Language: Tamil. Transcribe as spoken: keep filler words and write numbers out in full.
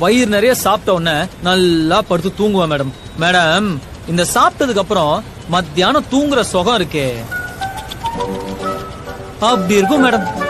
வயிறு நிறைய சாப்பிட்ட உடனே நல்லா படுத்து தூங்குவேன் மேடம். மேடம், இந்த சாப்பிட்டதுக்கு அப்புறம் மத்தியானம் தூங்குற சுகம் இருக்கே அப்படி இருக்கும் மேடம்.